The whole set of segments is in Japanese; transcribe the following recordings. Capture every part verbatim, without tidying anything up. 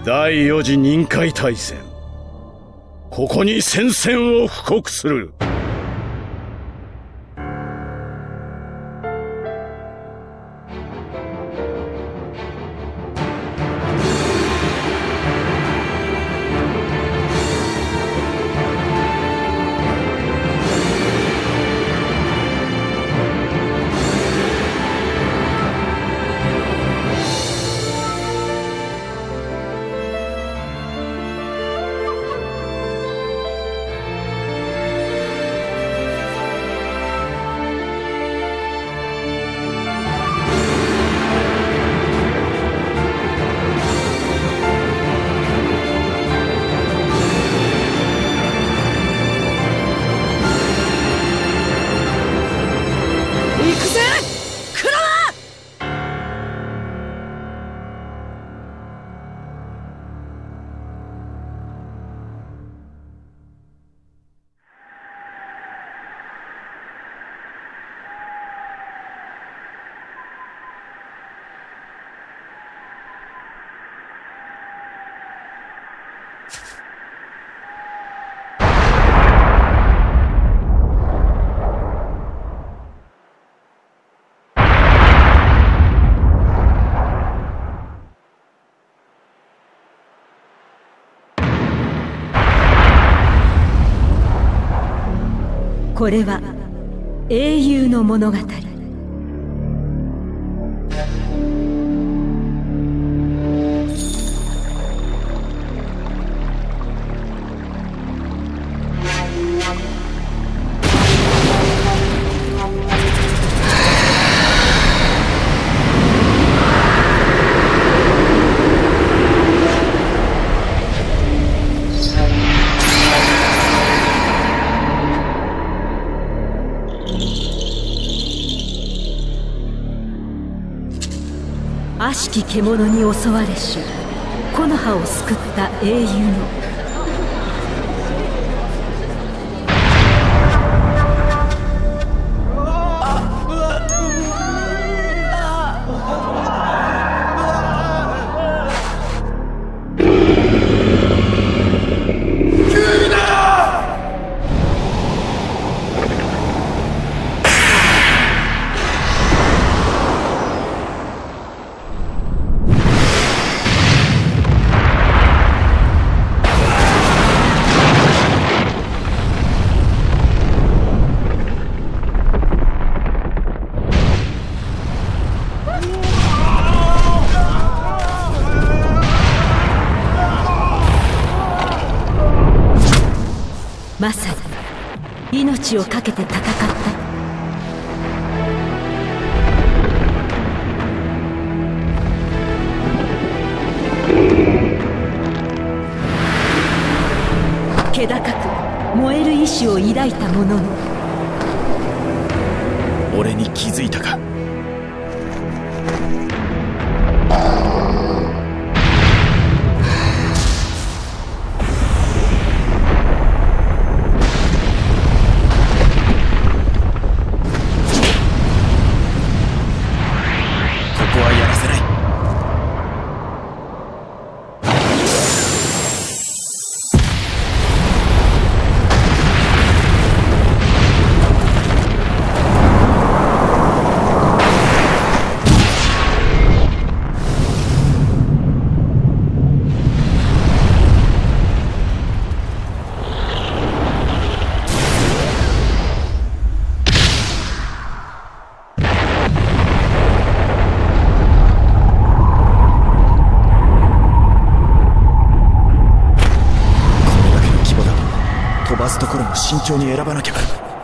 第四次任海大戦、ここに宣戦を布告する。 これは英雄の物語。悪しき獣に襲われし木の葉を救った英雄のまさに命を懸けて戦った。気高く燃える意志を抱いたものの、 俺に気づいたか。飛ばすところも慎重に選ばなきゃ。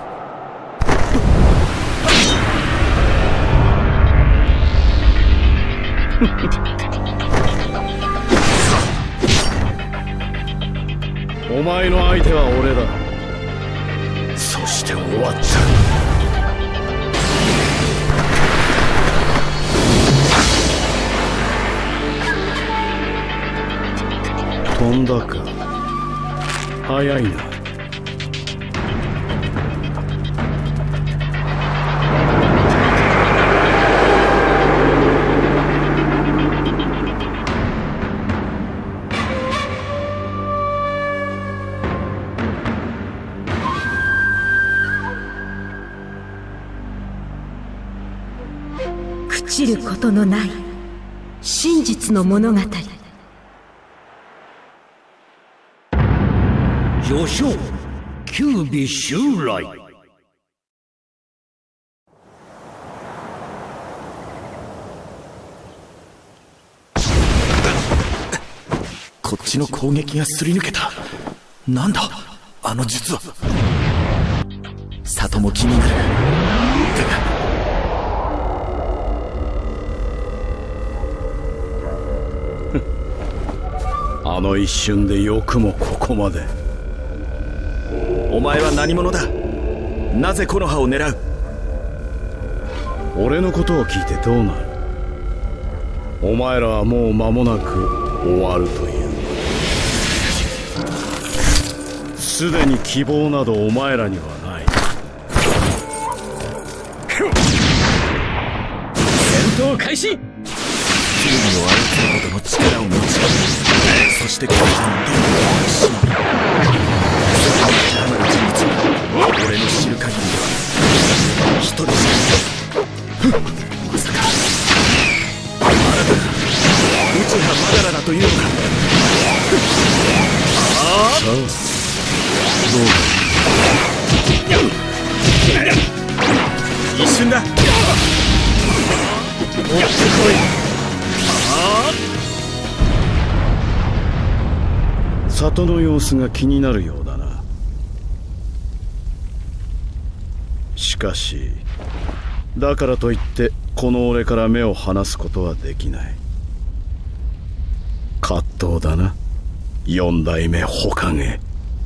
お前の相手は俺だ。そして終わった。飛んだか。早いな。 朽ちることのない真実の物語。 序章九尾襲来。 こっちの攻撃がすり抜けた。なんだあの術は。里も気になる。 だがあの一瞬でよくもここまで。 お前は何者だ。なぜ木の葉を狙う。 俺のことを聞いてどうなる。お前らはもう間もなく終わるという。すでに希望などお前らにはない。 戦闘開始。 九尾を操るほどの力を持ち、そしてこの葉に天を発し、それに当てはまる人物は俺の知る限りでは一人しかいない。まさかあなたが内葉マダラだというのか。ああさあどうだ。 一瞬だ。 追ってこい。里の様子が気になるようだな。しかしだからといってこの俺から目を離すことはできない。葛藤だな、四代目火影。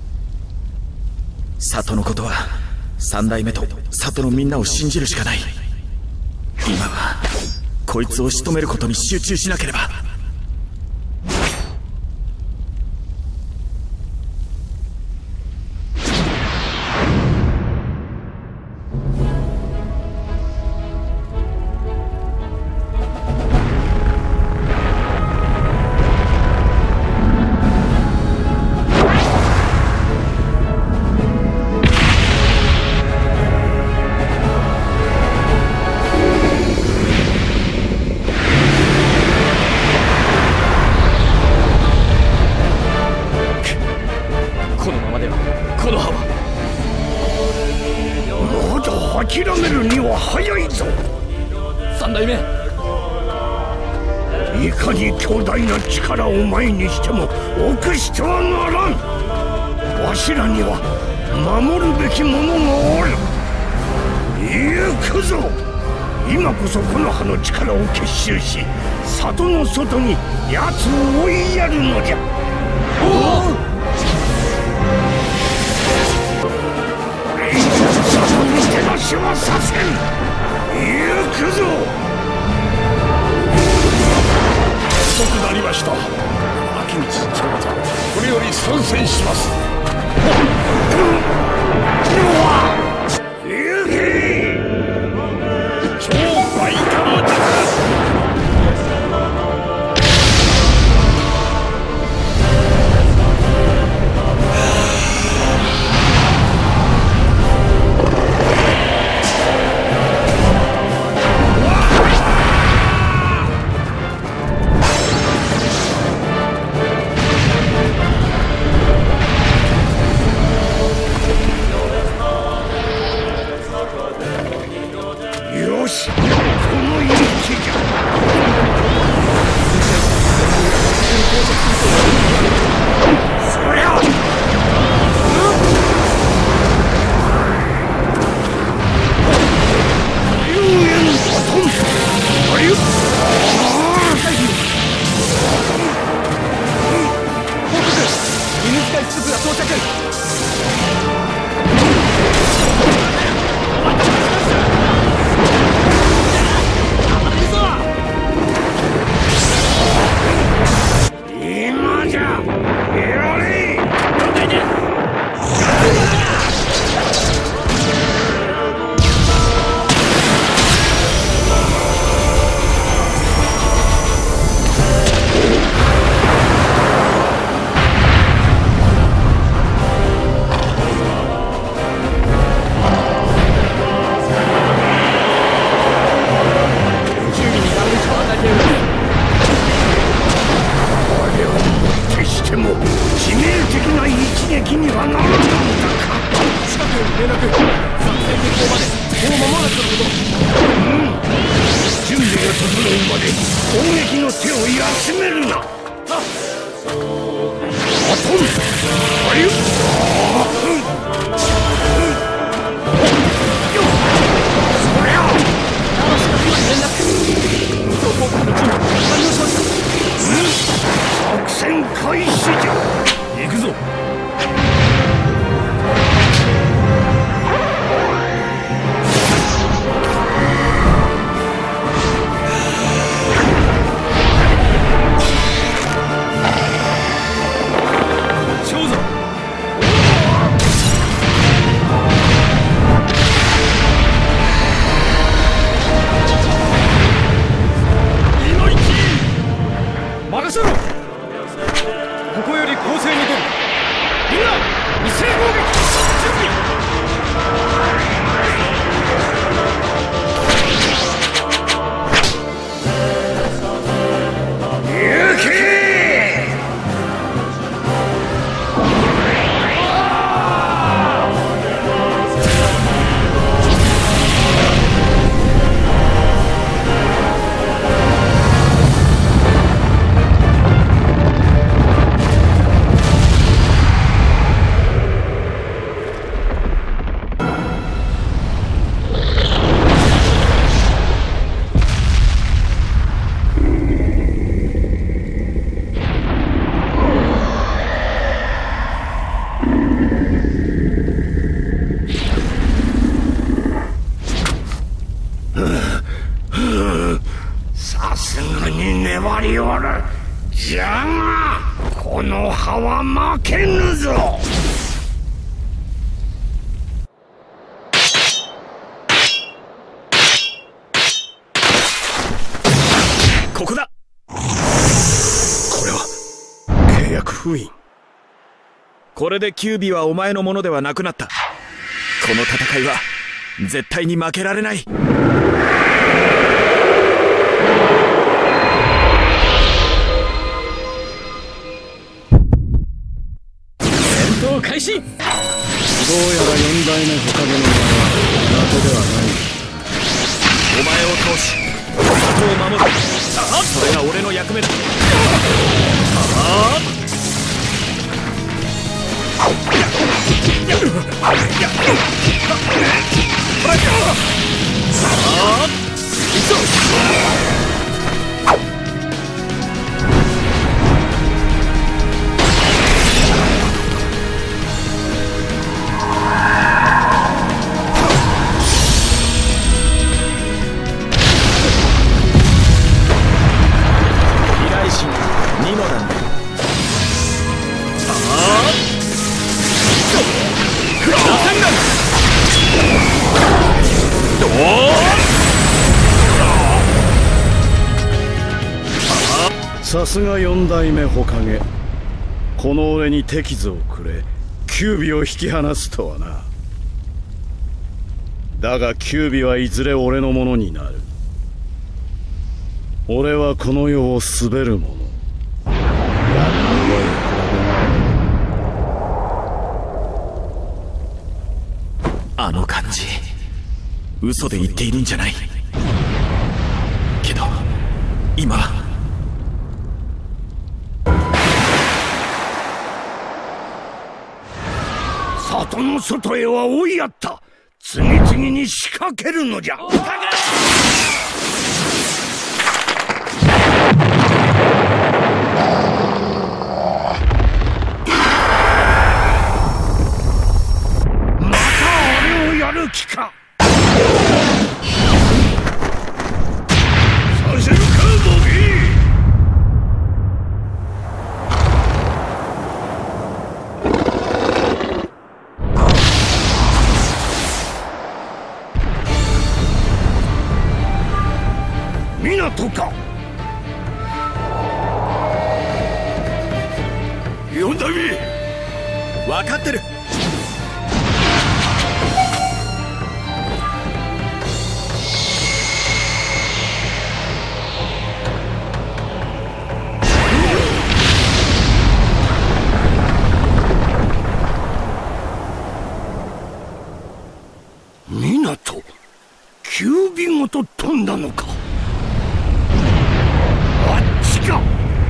里のことは三代目と里のみんなを信じるしかない。今はこいつを仕留めることに集中しなければ。 諦めるには早いぞ。 三代目、 いかに強大な力を前にしても臆してはならん。わしらには守るべきものがおる。行くぞ。今こそこの葉の力を結集し、里の外に奴を追いやるのじゃ。おお、手はさせん。行くぞ。遅くなりました。秋道長者、これより参戦します。行け。超バイタルだ。 しめるな。あとんあゆっそりゃ作戦開始じゃ。行くぞ。 任せろ。ここより攻勢に出る。みんな一斉攻撃準備。さすがに粘りおる。じゃがこの葉は負けぬぞ。 ここだ。 これは契約封印。 これでキュービはお前のものではなくなった。この戦いは絶対に負けられない。 戦闘開始。どうやらよん代目火影の名は苦手ではない。 お前を倒し里を守る。それが俺の役目だ。ああ依頼神ニノだね。 さすがよん代目火影。この俺に手傷をくれキュービを引き離すとはな。だがキュービはいずれ俺のものになる。俺はこの世を滑る者。 あの感じ嘘で言っているんじゃないけど今里の外へは追いやった。次々に仕掛けるのじゃ。また俺をやる気か。させるかボビー。港か。よん代目分かってる。 港キュービごと飛んだのか。あっちか。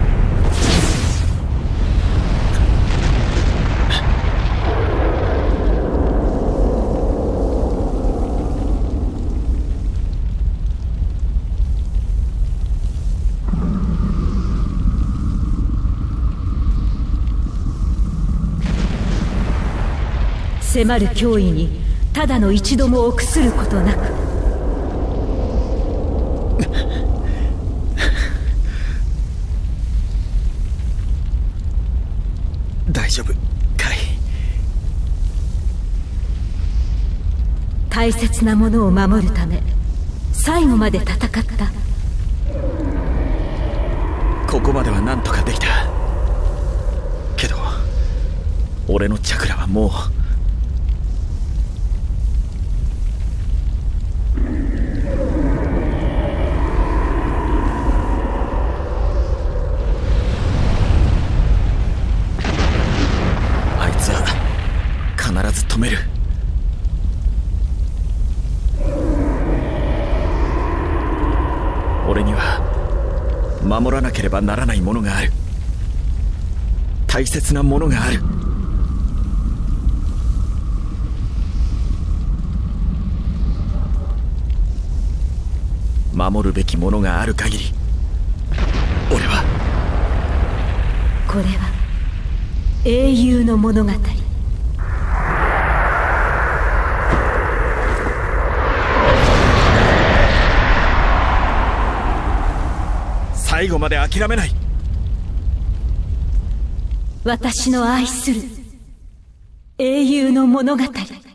迫る脅威にただの一度も臆することなく、 大丈夫カイ。 大切なものを守るため最後まで戦った。 ここまでは何とかできたけど、俺のチャクラはもうあいつは必ず止める。俺には守らなければならないものがある。大切なものがある。守るべきものがある限り、俺は。 これは英雄の物語。 最後まで諦めない。 私の愛する英雄の物語。